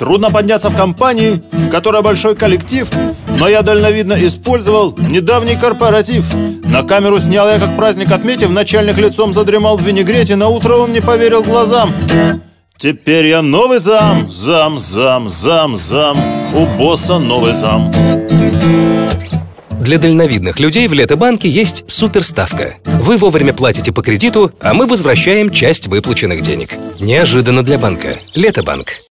Трудно подняться в компании, в которой большой коллектив, но я дальновидно использовал недавний корпоратив. На камеру снял я, как праздник отметив, начальник лицом задремал в винегрете, на утро он не поверил глазам. Теперь я новый зам, у босса новый зам. Для дальновидных людей в Лето-банке есть суперставка. Вы вовремя платите по кредиту, а мы возвращаем часть выплаченных денег. Неожиданно для банка. Лето-банк.